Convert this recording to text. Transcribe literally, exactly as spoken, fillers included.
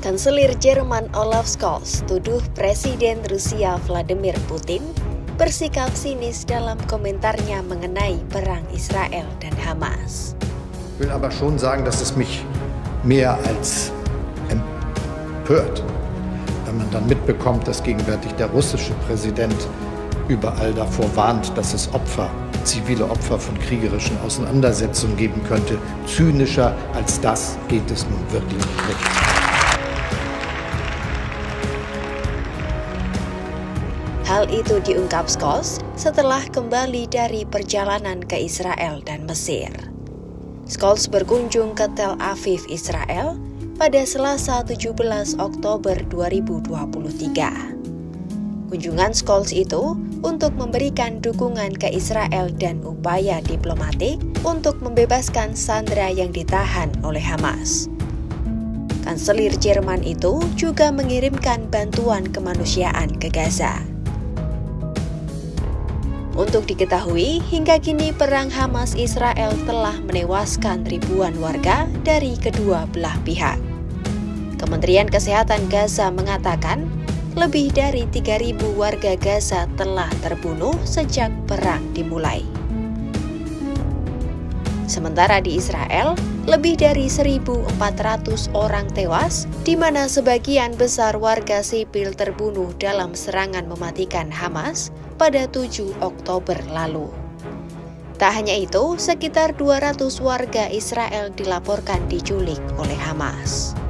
Kanselir Jerman Olaf Scholz tuduh Presiden Rusia Vladimir Putin bersikap sinis dalam komentarnya mengenai perang Israel dan Hamas. Ich will aber schon sagen, dass es mich mehr als empört, wenn man dann mitbekommt, dass gegenwärtig der russische Präsident überall davor warnt, dass es Opfer, zivile Opfer von kriegerischen Auseinandersetzungen geben könnte. Zynischer als das geht es nun wirklich nicht. Hal itu diungkap Scholz setelah kembali dari perjalanan ke Israel dan Mesir. Scholz berkunjung ke Tel Aviv, Israel pada Selasa tujuh belas Oktober dua ribu dua puluh tiga. Kunjungan Scholz itu untuk memberikan dukungan ke Israel dan upaya diplomatik untuk membebaskan sandera yang ditahan oleh Hamas. Kanselir Jerman itu juga mengirimkan bantuan kemanusiaan ke Gaza. Untuk diketahui, hingga kini perang Hamas-Israel telah menewaskan ribuan warga dari kedua belah pihak. Kementerian Kesehatan Gaza mengatakan, lebih dari tiga ribu warga Gaza telah terbunuh sejak perang dimulai. Sementara di Israel, lebih dari seribu empat ratus orang tewas, di mana sebagian besar warga sipil terbunuh dalam serangan mematikan Hamas pada tujuh Oktober lalu. Tak hanya itu, sekitar dua ratus warga Israel dilaporkan diculik oleh Hamas.